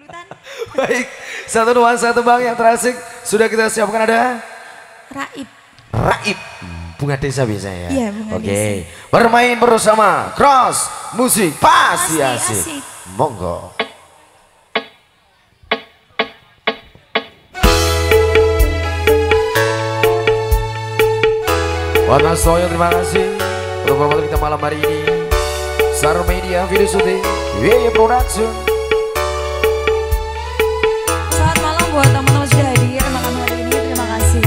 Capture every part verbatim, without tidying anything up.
Baik, satu nuansa tembang yang terasik sudah kita siapkan ada Raib. Raib, bunga desa biasanya ya. Iya, bunga Oke, desa. bermain bersama Cross Musik pasti Pasti asik. asik. Monggo. Warna Soyo, terima kasih untuk promotor kita malam hari ini. Star Media Video Shooting, W Y Production. Selamat malam buat teman-teman sudah hadir malam hari ini. Terima kasih.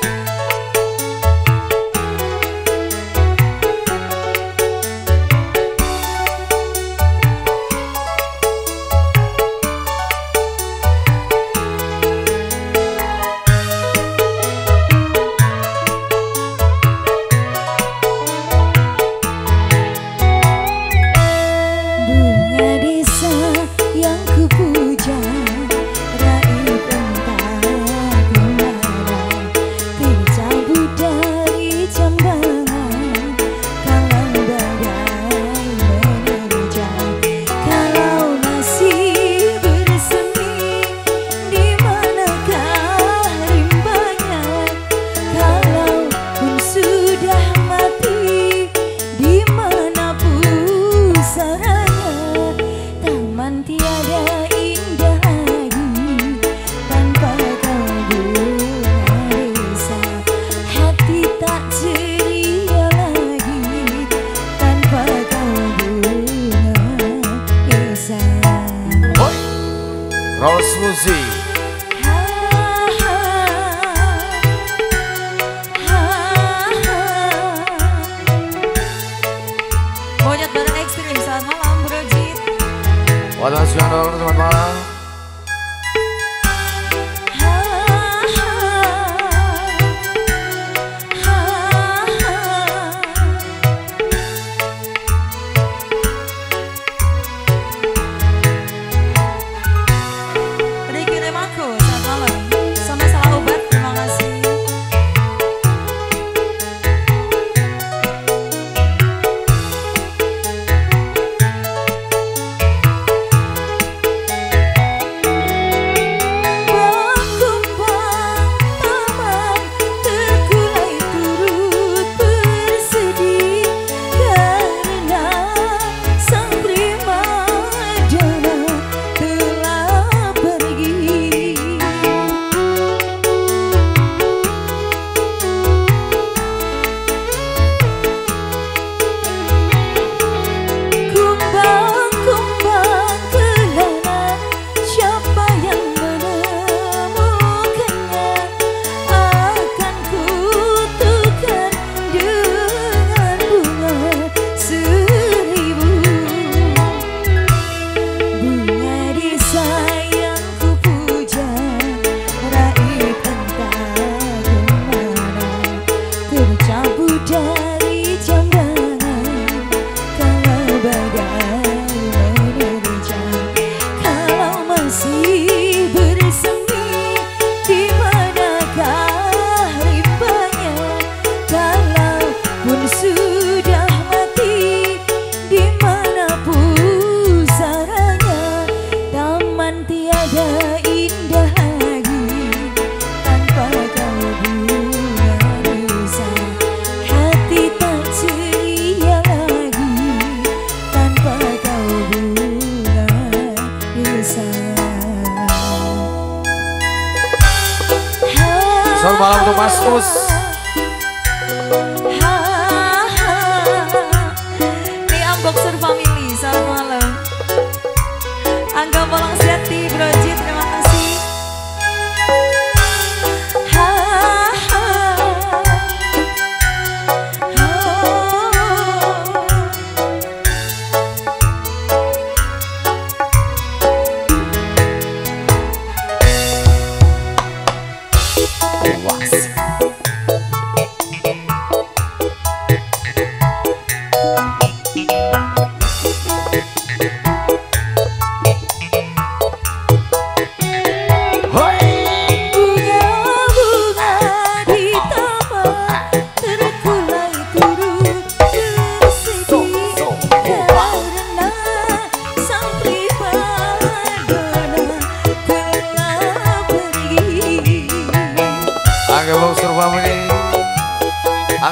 Cross Musik. Monyet bareng ekstrim, selamat malam Bro Jit. Wadah siang, selamat malam. Selamat malam untuk Mas Mus. Ini Unboxer Family, selamat malam. Angga Polong Seti, Bro Jit, terima kasih.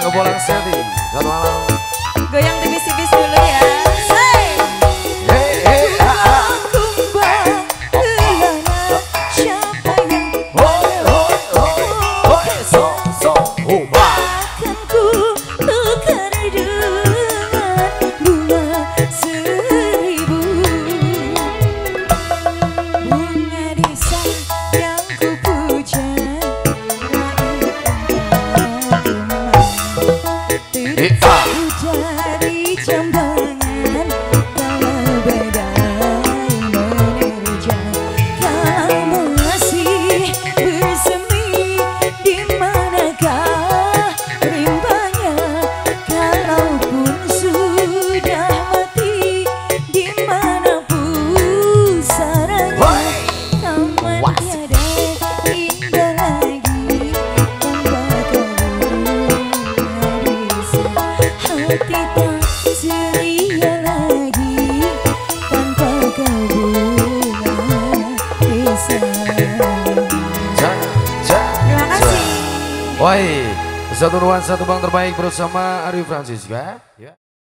Angga Bolang Seti, satu malam. Goyang tipis-tipis dulu ya. Say. Hey, hey, ah, ah. Kumbang kelana siapa yang Hoi, hoi, hoi, hoi, so, so, oh, ah. akan ku tukar dengan bunga seribu. Bunga desa yang ku puja, Eh, ah. dari jambangan kalau badai menerjang, kau masih bersemi di manakah rimbanya, kalaupun sudah mati di mana pusaranya, taman tiada indah lagi tanpa kau. Hati tak ceria lagi tanpa kau bunga desa. Ja, ja, Terima kasih. Woi, satu ruang satu bang terbaik bersama Arif Francisca. Ya.